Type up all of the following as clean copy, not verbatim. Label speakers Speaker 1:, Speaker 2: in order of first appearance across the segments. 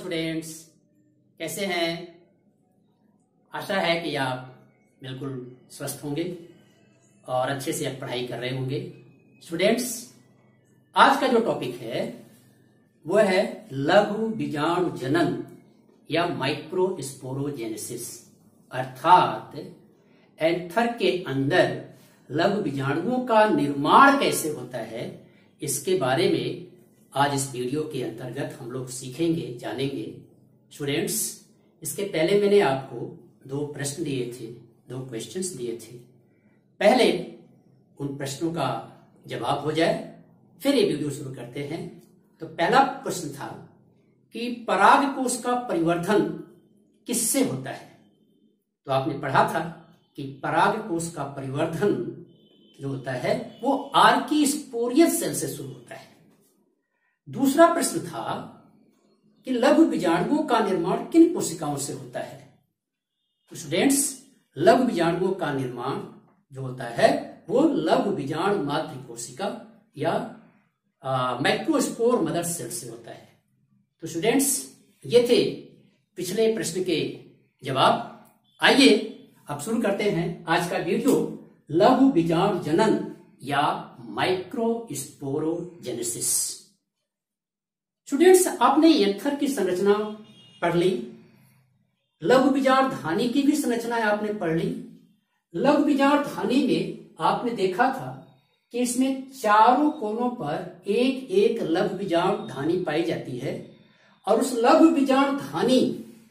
Speaker 1: Students, कैसे हैं? आशा है कि आप बिल्कुल स्वस्थ होंगे और अच्छे से आप पढ़ाई कर रहे होंगे। स्टूडेंट्स, आज का जो टॉपिक है वो है लघु बीजाणु जनन या माइक्रोस्पोरोजेनेसिस, अर्थात एंथर के अंदर लघु बीजाणुओं का निर्माण कैसे होता है, इसके बारे में आज इस वीडियो के अंतर्गत हम लोग सीखेंगे, जानेंगे। स्टूडेंट्स, इसके पहले मैंने आपको दो प्रश्न दिए थे, दो क्वेश्चंस दिए थे। पहले उन प्रश्नों का जवाब हो जाए, फिर ये वीडियो शुरू करते हैं। तो पहला प्रश्न था कि परागकोश का परिवर्धन किससे होता है। तो आपने पढ़ा था कि परागकोश का परिवर्धन जो होता है वो आर्कीस्पोरियस सेल से शुरू होता है। दूसरा प्रश्न था कि लघु बीजाणुओं का निर्माण किन कोशिकाओं से होता है। तो स्टूडेंट्स, लघु बीजाणुओं का निर्माण जो होता है वो लघु बीजाणु मातृ कोशिका या माइक्रोस्पोर मदर सेल से होता है। तो स्टूडेंट्स, ये थे पिछले प्रश्न के जवाब। आइए अब शुरू करते हैं आज का वीडियो, लघु बीजाणु जनन या माइक्रोस्पोरोजेनेसिस। स्टूडेंट्स, आपने एंथर की संरचना पढ़ ली, लघु बीजाणु धानी की भी संरचना आपने पढ़ ली। लघु बीजाणु धानी में आपने देखा था कि इसमें चारों कोनों पर एक एक लघु बीजाणु धानी पाई जाती है और उस लघु बीजाणु धानी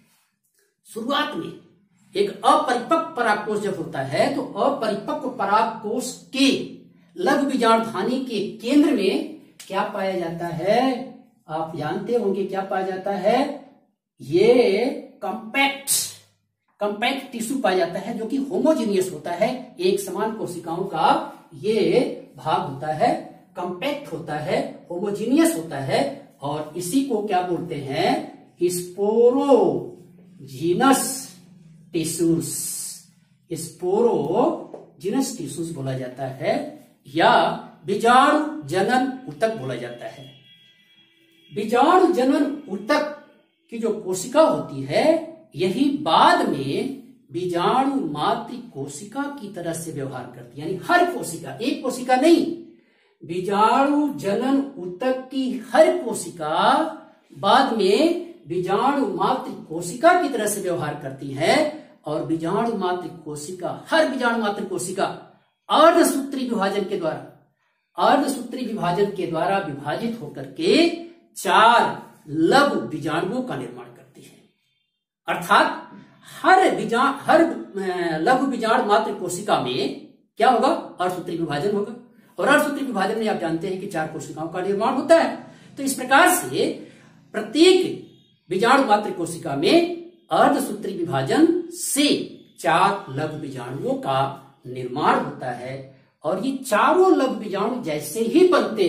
Speaker 1: शुरुआत में एक अपरिपक्व परागकोश जब होता है तो अपरिपक्व परागकोश के लघु बीजाणु धानी के केंद्र में क्या पाया जाता है, आप जानते होंगे क्या पाया जाता है। ये कंपैक्ट टिश्यू पाया जाता है जो कि होमोजीनियस होता है, एक समान कोशिकाओं का ये भाग होता है, कंपैक्ट होता है, होमोजीनियस होता है और इसी को क्या बोलते हैं, स्पोरोजीनस टिश्यूज, स्पोरोजीनस टिश्यूज बोला जाता है या बीजाणु जनन ऊतक बोला जाता है। बीजाणु जनन ऊतक की जो कोशिका होती है यही बाद में बीजाणु मातृ कोशिका की तरह से व्यवहार करती है, यानी हर कोशिका, एक कोशिका नहीं, बीजाणु जनन ऊतक की हर कोशिका बाद में बीजाणु मातृ कोशिका की तरह से व्यवहार करती है और बीजाणु मातृ कोशिका, हर बीजाणु मातृ कोशिका अर्धसूत्री विभाजन के द्वारा विभाजित होकर के चार लघु बीजाणुओं का निर्माण करती है। अर्थात हर लघु बीजाणु मातृ कोशिका में क्या होगा, अर्धसूत्री विभाजन होगा और अर्धसूत्री विभाजन में आप जानते हैं कि चार कोशिकाओं का निर्माण होता है। तो इस प्रकार से प्रत्येक बीजाणु मातृ कोशिका में अर्धसूत्री विभाजन से चार लघु बीजाणुओं का निर्माण होता है और ये चारों लघु बीजाणु जैसे ही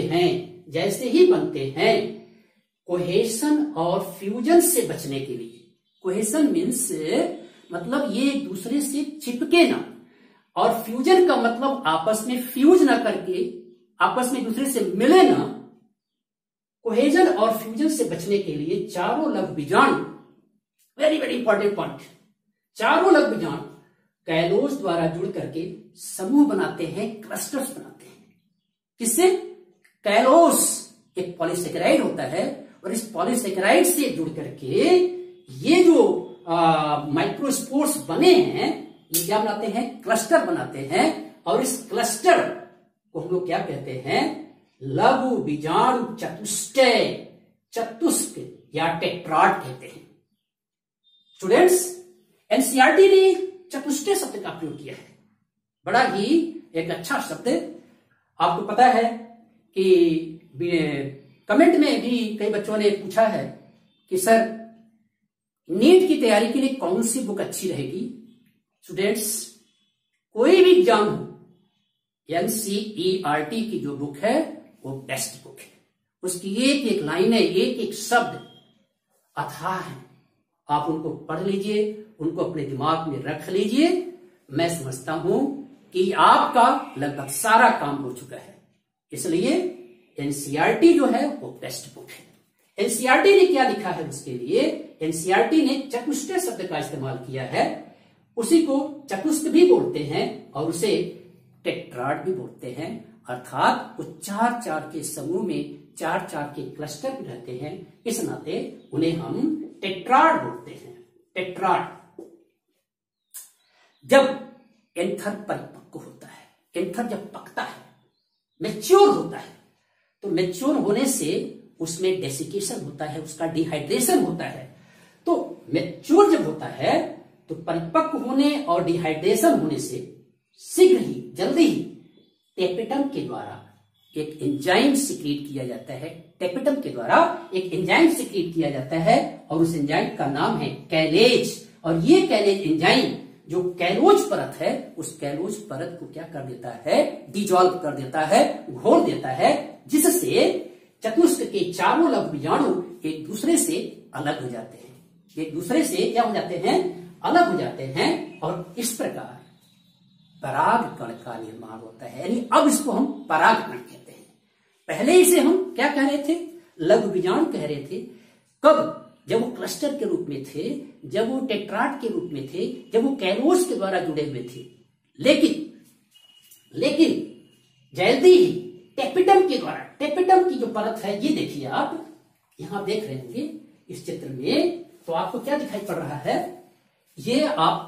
Speaker 1: बनते हैं कोहेशन और फ्यूजन से बचने के लिए, कोहेशन मीन्स मतलब ये एक दूसरे से चिपके ना, और फ्यूजन का मतलब आपस में फ्यूज ना करके आपस में दूसरे से मिले ना, कोहेजन और फ्यूजन से बचने के लिए चारों लघु बीजाणु, वेरी वेरी इंपॉर्टेंट पॉइंट, चारों लघु बीजाणु कैलोस द्वारा जुड़ करके समूह बनाते हैं, क्लस्टर्स बनाते हैं। किससे? कैलोस एक पॉलीसेकेराइड होता है और इस पॉलीसेकेराइड से जुड़ करके ये जो माइक्रोस्पोर्स बने हैं ये क्या बनाते हैं, क्लस्टर बनाते हैं और इस क्लस्टर को हम लोग क्या कहते हैं, लघु बीजाणु चतुष्क या टेट्राड कहते हैं। स्टूडेंट्स, एनसीईआरटी ने चतुष्टय शब्द का प्रयोग किया है, बड़ा ही एक अच्छा शब्द। आपको पता है कि कमेंट में भी कई बच्चों ने पूछा है कि सर नीट की तैयारी के लिए कौन सी बुक अच्छी रहेगी। स्टूडेंट्स, कोई भी एग्जाम हो, एनसीईआरटी की जो बुक है वो बेस्ट बुक है, उसकी एक एक लाइन है, एक एक शब्द अथाह है। आप उनको पढ़ लीजिए, उनको अपने दिमाग में रख लीजिए। मैं समझता हूं कि आपका लगभग सारा काम हो चुका है, इसलिए एनसीईआरटी जो है वो बेस्ट बुक है। एनसीईआरटी ने क्या लिखा है उसके लिए? एनसीईआरटी ने चतुष्टय शब्द का इस्तेमाल किया है। उसी को चतुष्क भी बोलते हैं और उसे टेट्राड भी बोलते हैं, अर्थात वो 4-4 के समूह में 4-4 के क्लस्टर में रहते हैं, इस नाते उन्हें हम टेट्राड बोलते हैं। टेट्राड। जब एंथर परिपक्व होता है, एंथर जब पकता है, मैच्योर होता है, तो मैच्योर होने से उसमें डेसिकेशन होता है, उसका डिहाइड्रेशन होता है। तो मैच्योर जब होता है तो परिपक्व होने और डिहाइड्रेशन होने से शीघ्र ही, जल्दी ही टेपेटम के द्वारा एक एंजाइम सिक्रीट किया जाता है। टेपेटम के द्वारा एक एंजाइम सिक्रीट किया जाता है और उस एंजाइम का नाम है कैलेज। और ये कैलेज एंजाइम जो कैलोज परत है, उस कैलोज परत को क्या कर देता है? डिजॉल्व कर देता है, घोल देता है, जिससे चतुष्क के चारों लघु बीजाणु एक दूसरे से अलग हो जाते हैं। एक दूसरे से क्या हो जाते हैं? अलग हो जाते हैं। और इस प्रकार परागकण का निर्माण होता है। यानी अब इसको हम परागकण कहते हैं। पहले इसे हम क्या कह रहे थे? लघु बीजाणु कह रहे थे। कब? जब वो क्लस्टर के रूप में थे, जब वो टेट्राड के रूप में थे, जब वो कैलोज के द्वारा जुड़े हुए थे। लेकिन जल्दी ही टेपेटम के द्वारा, टेपेटम की जो परत है, ये देखिए आप यहां देख रहे होंगे इस चित्र में, तो आपको क्या दिखाई पड़ रहा है? ये आप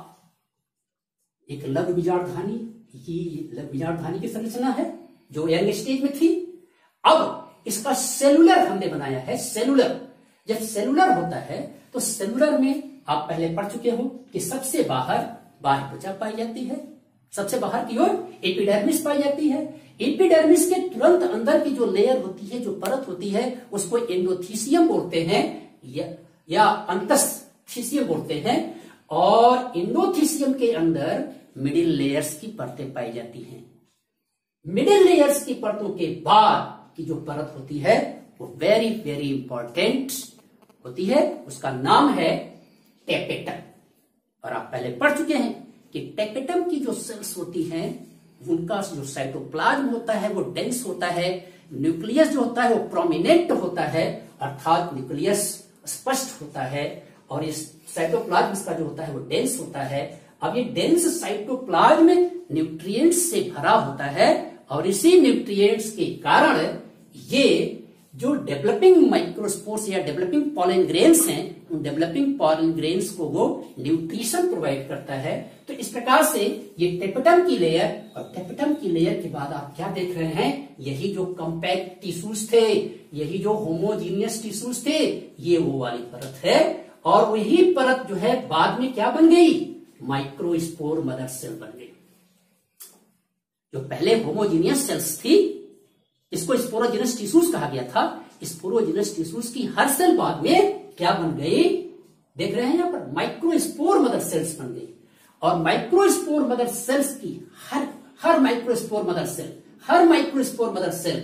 Speaker 1: एक लघु बीजाणुधानी, ये लघु बीजाणुधानी की संरचना है जो यंग स्टेज में थी। अब इसका सेलुलर हमने बनाया है। सेलुलर, जब सेलुलर होता है तो सेलुलर में आप पहले पढ़ चुके हो कि सबसे बाहर बाह्य त्वचा पाई जाती है, सबसे बाहर की ओर एपिडर्मिस पाई जाती है। एपिडर्मिस के तुरंत अंदर की जो लेयर होती है, जो परत होती है, उसको एंडोथीसियम बोलते हैं या अंतस्थीसियम बोलते हैं। और एंडोथीसियम के अंदर मिडिल लेयर्स की परतें पाई जाती हैं। मिडिल लेयर्स की परतों के बाद की जो परत होती है वो वेरी वेरी इंपॉर्टेंट होती है, उसका नाम है टेपेटम। और आप पहले पढ़ चुके हैं कि टेपेटम की जो सेल्स होती हैं, उनका जो साइटोप्लाज्म होता है वो डेंस होता है, न्यूक्लियस जो होता है वो प्रोमिनेंट होता है, अर्थात न्यूक्लियस स्पष्ट होता है, और इस साइटोप्लाज्म इसका जो होता है वो डेंस होता है। अब ये डेंस साइटोप्लाज्म न्यूट्रिएंट्स से भरा होता है, और इसी न्यूट्रिएंट्स के कारण ये जो डेवलपिंग माइक्रोस्पोर्स या डेवलपिंग पॉलन ग्रेन्स हैं, उन डेवलपिंग पॉलन ग्रेन्स को वो न्यूट्रिशन प्रोवाइड करता है। तो इस प्रकार से ये टेपेटम की लेयर, और टेपेटम की लेयर के बाद आप क्या देख रहे हैं? यही जो कॉम्पैक्ट टिश्यूज थे, यही जो होमोजीनियस टिश्यूज थे, ये वो वाली परत है। और वही परत जो है बाद में क्या बन गई? माइक्रोस्पोर मदर सेल बन गई। जो पहले होमोजीनियस सेल्स थी, इसको स्पोरोजिनस टिश्यूज कहा गया था। स्पोरोजिनस टिश्यूज की हर सेल बाद में क्या बन गई? देख रहे हैं यहां पर माइक्रोस्पोर मदर सेल्स बन गई। और माइक्रोस्पोर मदर सेल्स की हर माइक्रोस्पोर मदर सेल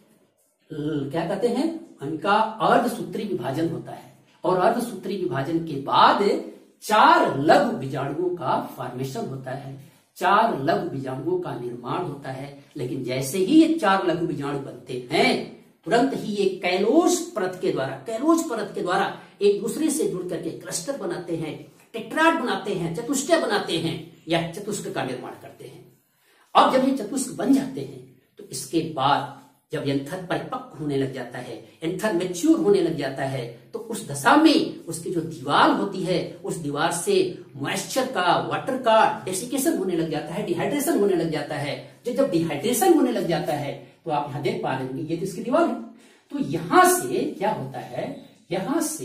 Speaker 1: क्या कहते हैं? उनका अर्धसूत्री विभाजन होता है, और अर्धसूत्री विभाजन के बाद 4 लघु बीजाणुओं का फॉर्मेशन होता है, 4 लघु बीजाणुओं का निर्माण होता है। लेकिन जैसे ही ये 4 लघु बीजाणु बनते हैं, तुरंत ही ये कैलोज परत के द्वारा एक दूसरे से जुड़ करके क्लस्टर बनाते हैं, टेट्राड बनाते हैं, चतुष्टय बनाते हैं, या चतुष्क का निर्माण करते हैं। अब जब ये चतुष्क बन जाते हैं तो इसके बाद जब एंथर परिपक्व होने लग जाता है, एंथर मैच्योर होने लग जाता है, तो उस दशा में उसकी जो दीवार होती है, उस दीवार से मॉइस्चर का, वाटर का डेसिकेशन होने लग जाता है, डिहाइड्रेशन होने लग जाता है। जब डिहाइड्रेशन होने लग जाता है तो आप यहां देख पा रहे होंगे, ये तो इसकी दीवार है। तो यहां से क्या होता है? यहां से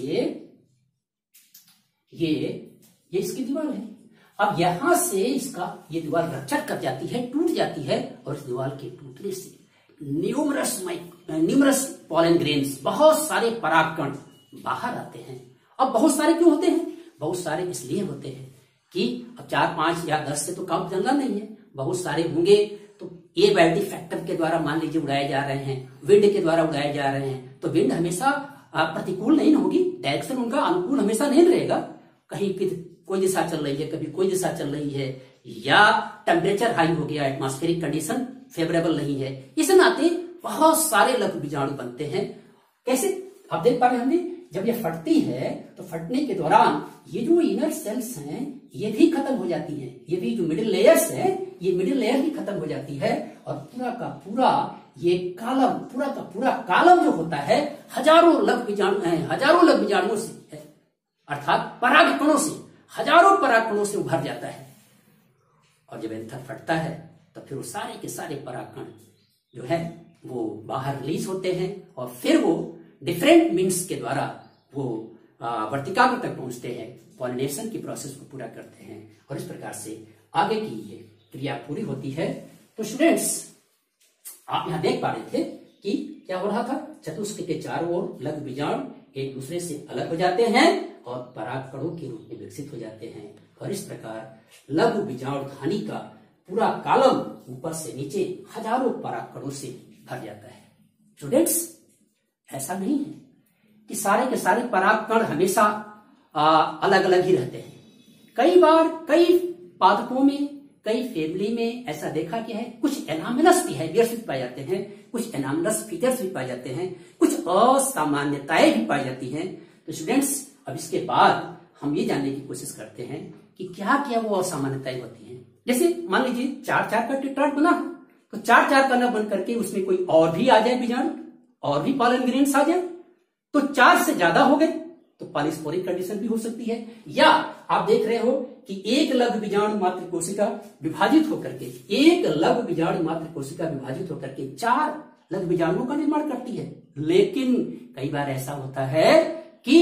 Speaker 1: ये इसकी दीवार है। अब यहां से इसका ये दीवार रप्चर कर जाती है, टूट जाती है, और इस दीवार के टूटने से न्यूमरस पॉलन ग्रेन्स, बहुत सारे परागकण बाहर आते हैं। अब बहुत सारे क्यों होते हैं? बहुत सारे इसलिए होते हैं कि अब 4, 5 या 10 से तो काम चलना नहीं है, बहुत सारे होंगे तो ए बैल्टी फैक्टर के द्वारा मान लीजिए उड़ाए जा रहे हैं, विंड के द्वारा उड़ाए जा रहे हैं, तो विंड हमेशा प्रतिकूल नहीं होगी, डायरेक्शन उनका अनुकूल हमेशा नहीं रहेगा। कहीं कोई दिशा चल रही है, कभी कोई दिशा चल रही है, या टेम्परेचर हाई हो गया, एटमॉस्फेरिक कंडीशन फेवरेबल नहीं है। इस नाते बहुत सारे लघु बीजाणु बनते हैं। कैसे? आप देख पा रहे हैं हमने, जब ये फटती है तो फटने के दौरान ये जो इनर सेल्स हैं ये भी खत्म हो जाती हैं, ये भी जो मिडिल लेयर्स है ये मिडिल लेयर भी खत्म हो जाती है, और पूरा का पूरा ये कालम, पूरा का पूरा कालम जो होता है हजारों लघु बीजाणुओं से, अर्थात परागकणों से, हजारों परागकणों से उभर जाता है। और जब एंथर फटता है तो फिर वो सारे के सारे परागकण जो है वो बाहर रिलीज होते हैं, और फिर वो डिफरेंट मीन्स के द्वारा वो वर्तिकाग्र तक पहुंचते हैं, पॉलिनेशन की प्रोसेस को पूरा करते हैं, और इस प्रकार से आगे की ये क्रिया पूरी होती है। तो स्टूडेंट्स, आप यहां देख पा रहे थे कि क्या हो रहा था, चतुष्क के चारों ओर लघु बीजाणु एक दूसरे से अलग हो जाते हैं और परागकणों के रूप में विकसित हो जाते हैं, और इस प्रकार लघु बीजाणु धानी का पूरा कालम ऊपर से नीचे हजारों परागकणों से भर जाता है। स्टूडेंट्स, ऐसा नहीं है कि सारे के सारे परागकण हमेशा अलग अलग ही रहते हैं। कई बार कई पादपों में, कई फैमिली में ऐसा देखा गया है, कुछ एनामलस बिहेवियर्स भी पाए जाते हैं, कुछ एनामलस फीचर्स भी पाए जाते हैं, कुछ असामान्यताएं भी पाई जाती हैं। तो स्टूडेंट्स, अब इसके बाद हम ये जानने की कोशिश करते हैं कि क्या क्या वो असामान्यताएं होती हैं। जैसे मान लीजिए 4-4 का टेट्राड बना, तो 4-4 का न बन करके उसमें कोई और भी आ जाए बीजाणु, और भी पॉलन ग्रेन्स आ जाए, तो 4 से ज्यादा हो गए तो पॉलीस्पोरिक कंडीशन भी हो सकती है। या आप देख रहे हो कि एक लघु बीजाणु मात्र कोशिका विभाजित होकर के, एक लघु बीजाणु मात्र कोशिका विभाजित होकर के 4 लघु बीजाणुओं का निर्माण करती है। लेकिन कई बार ऐसा होता है कि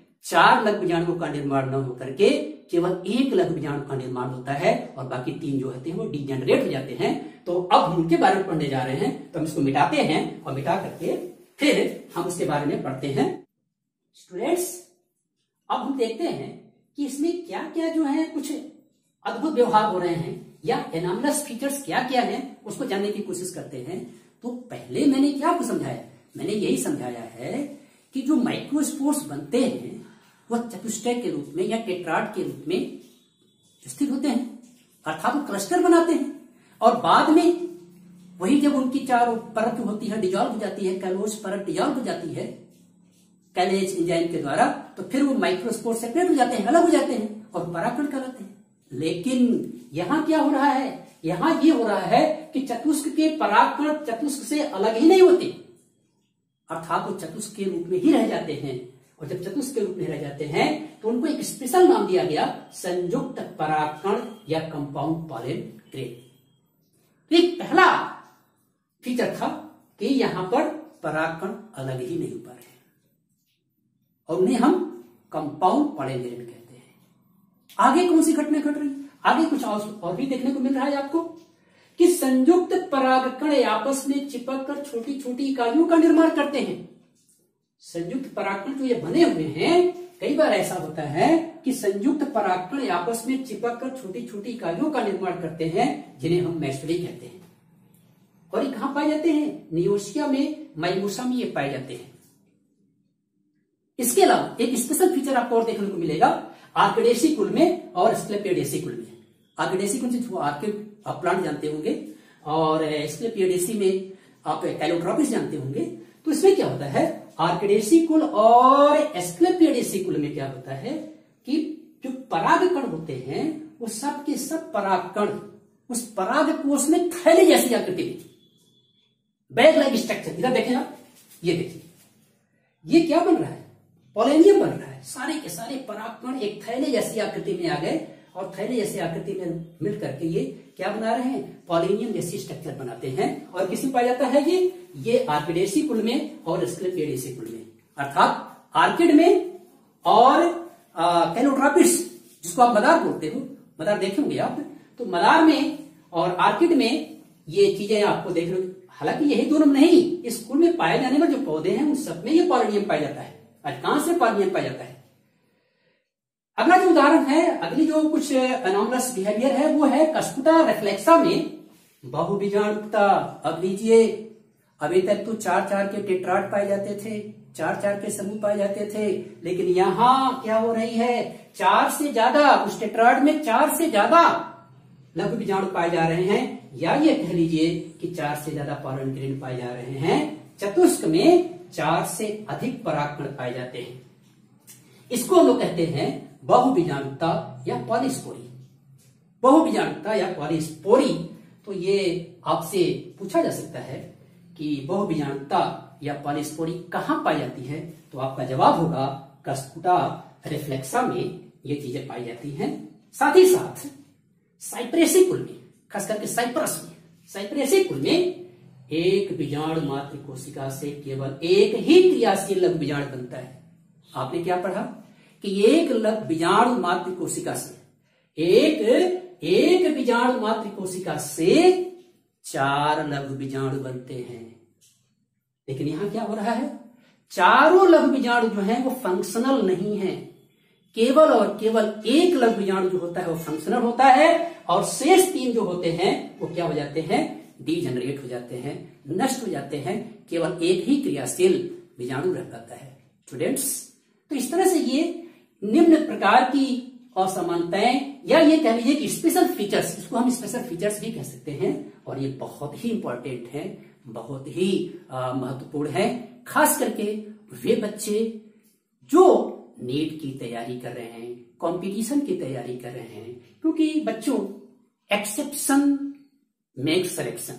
Speaker 1: 4 लघु बीजाणुओं का निर्माण न होकर के केवल एक लघु बीजाणु का निर्माण होता है, और बाकी 3 जो होते हैं वो डीजेनरेट हो जाते हैं। तो अब हम उनके बारे में पढ़ने जा रहे हैं, तो हम इसको मिटाते हैं, और मिटा करके फिर हम उसके बारे में पढ़ते हैं। स्टूडेंट्स, अब हम देखते हैं कि इसमें क्या क्या जो है कुछ अद्भुत व्यवहार हो रहे हैं, या एनामलस फीचर्स क्या क्या हैं, उसको जानने की कोशिश करते हैं। तो पहले मैंने क्या आपको समझाया, मैंने यही समझाया है कि जो माइक्रोस्पोर्स बनते हैं वह चतुष्टय के रूप में या टेट्राड के रूप में स्थित होते हैं, अर्थात वो क्लस्टर बनाते हैं, और बाद में वही जब उनकी चारों परत जो होती है डिजॉल्व हो जाती है, कैलोस परत डिजॉल्व हो जाती है कैलेज एंजाइम के द्वारा, तो फिर वो माइक्रोस्पोर सेपरेट हो जाते हैं, अलग हो जाते हैं, और परागकण कहलाते हैं। लेकिन यहां क्या हो रहा है, यहां ये हो रहा है कि चतुष्क के परागकण चतुष्क से अलग ही नहीं होते, अर्थात वो चतुष्क के रूप में ही रह जाते हैं। और जब चतुष्क के रूप में रह जाते हैं तो उनको एक स्पेशल नाम दिया गया, संयुक्त परागकण या कंपाउंड पॉलन ग्रेन। एक पहला फीचर था कि यहां पर परागकण अलग ही नहीं हो पा रहे हैं, और उन्हें हम कंपाउंड पॉलन ग्रेन कहते हैं। आगे कौन सी घटना घट रही, आगे कुछ और भी देखने को मिल रहा है आपको कि संयुक्त परागकण आपस में चिपक कर छोटी छोटी इकाइयों का निर्माण करते हैं। संयुक्त परागकण जो ये बने हुए हैं, कई बार ऐसा होता है कि संयुक्त परागकण आपस में चिपक कर छोटी छोटी इकाइयों का निर्माण करते हैं, जिन्हें हम मैस्टरी कहते हैं। और ये कहां पाए जाते हैं, नियोसिया में, माइमोसा में ये पाए जाते हैं। इसके अलावा एक स्पेशल फीचर आपको और देखने को मिलेगा आर्किडेसी कुल में और स्क्लेपियोडेसी कुल में। आर्किडेसी कुल से जो आर्किड आप प्लांट जानते होंगे, और स्क्लेपियोडेसी में आप कैलोट्रोपिस जानते होंगे। तो इसमें क्या होता है, आर्किडेसी कुल और एस्क्लेपियोडेसी कुल में क्या होता है कि जो परागकण होते हैं वो सब के सब परागकण उस पराग कोष में थैले जैसी आकृति में, बैग लाइक स्ट्रक्चर, इधर देखें आप, ये देखिए, ये क्या बन रहा है, पॉलिनियम बन रहा है। सारे के सारे परागकण एक थैले जैसी आकृति में आ गए, और थैले जैसी आकृति में मिल करके ये क्या बना रहे हैं, पॉलिनियम जैसी स्ट्रक्चर बनाते हैं। और किसी पाया जाता है ये आर्किडेसी कुल में और स्क्लेपियोडेसी कुल में, अर्थात आर्किड में और कैलोट्रोपिस, जिसको आप मदार बोलते हो, मदार देखे होंगे आप, तो मदार में और आर्किड में ये चीजें आपको देखने, हालांकि यही दोनों नहीं, इस कुल में पाए जाने वाले जो पौधे हैं उन सब में ये पॉलिनियम पाया जाता है, अधिकांश से पॉलिनियम पाया जाता है। अगला जो उदाहरण है, अगली जो कुछ एनॉमलस बिहेवियर है वो है कस्कुटा रिफ्लेक्सा में बहुबीजाणुता। अब लीजिए, अभी तक तो 4-4 के टेट्राड पाए जाते थे, 4-4 के समूह पाए जाते थे, लेकिन यहां क्या हो रही है, 4 से ज्यादा, उस टेट्राड में 4 से ज्यादा लघु बीजाणु पाए जा रहे हैं, या ये कह लीजिए कि 4 से ज्यादा पॉलन ग्रेन पाए जा रहे हैं। चतुष्क में 4 से अधिक परागकण पाए जाते हैं। इसको हम लोग कहते हैं बहुबीजाणुता या पॉलीस्पोरी। बहुबीजाणुता या पॉलीस्पोरी, तो ये आपसे पूछा जा सकता है कि बहुबीजाणुता या पॉलीस्पोरी कहां पाई जाती है, तो आपका जवाब होगा कस्कुटा रिफ्लेक्सा में ये चीजें पाई जाती हैं। साथ ही साथ साइप्रेसी कुल में, खास करके साइप्रेसी कुल में एक बीजाणु मात्र कोशिका से केवल एक ही क्रियाशील लघु बीजाणु बनता है। आपने क्या पढ़ा कि एक बीजाणु मात्र कोशिका से एक बीजाणु मात्र कोशिका से 4 लघु बीजाणु बनते हैं। लेकिन यहां क्या हो रहा है, चारों लघु बीजाणु जो है वो फंक्शनल नहीं है, केवल और केवल एक लघु बीजाणु जो होता है वो फंक्शनल होता है, और शेष 3 जो होते हैं वो क्या हो जाते हैं, डीजेनरेट हो जाते हैं, नष्ट हो जाते हैं। केवल एक ही क्रियाशील बीजाणु रह पाता है। स्टूडेंट्स, तो इस तरह से ये निम्न प्रकार की असमानताएं या ये कह लीजिए कि स्पेशल फीचर्स, इसको हम स्पेशल फीचर्स भी कह सकते हैं, और ये बहुत ही इंपॉर्टेंट है, बहुत ही महत्वपूर्ण है, खास करके वे बच्चे जो नीट की तैयारी कर रहे हैं, कंपटीशन की तैयारी कर रहे हैं। क्योंकि बच्चों, exception makes selection,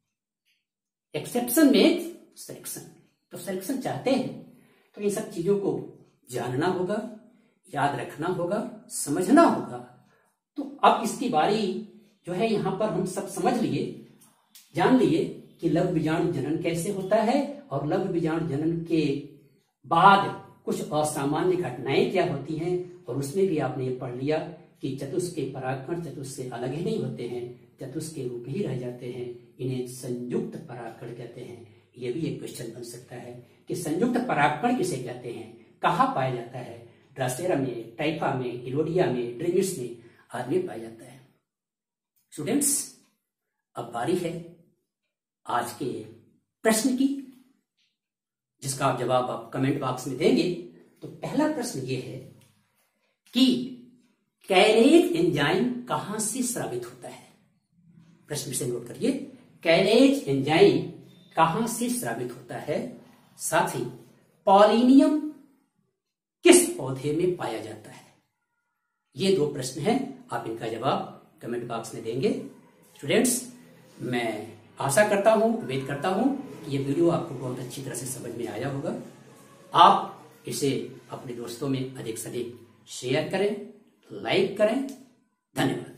Speaker 1: exception makes selection, तो सिलेक्शन चाहते हैं तो इन सब चीजों को जानना होगा, याद रखना होगा, समझना होगा। तो अब इसकी बारी जो है यहां पर हम सब समझ लिए, जान लिए कि लघु बीजाणु जनन कैसे होता है, और लघु बीजाणु जनन के बाद कुछ असामान्य घटनाएं क्या होती हैं, और उसमें भी आपने ये पढ़ लिया कि चतुष्क के परागकण चतुष्क से अलग ही नहीं होते हैं, चतुष्क के रूप ही रह जाते हैं, इन्हें संयुक्त परागकण कहते हैं। ये भी एक क्वेश्चन बन सकता है कि संयुक्त परागकण किसे कहते हैं, कहाँ पाया जाता है, ड्रासेरा में, टाइफा में, इरोडिया में, ड्रिमिस में आदि में पाया जाता है। स्टूडेंट्स, अब बारी है आज के प्रश्न की, जिसका आप जवाब आप कमेंट बॉक्स में देंगे। तो पहला प्रश्न ये है कि कैरेज एंजाइम कहां से स्रावित होता है। प्रश्न से नोट करिए, कैरेज एंजाइम कहां से स्रावित होता है, साथ ही पॉलिनियम किस पौधे में पाया जाता है। ये 2 प्रश्न हैं, आप इनका जवाब कमेंट बॉक्स में देंगे। स्टूडेंट्स, मैं आशा करता हूं, उम्मीद करता हूं कि ये वीडियो आपको बहुत अच्छी तरह से समझ में आया होगा। आप इसे अपने दोस्तों में अधिक से अधिक शेयर करें, लाइक करें। धन्यवाद।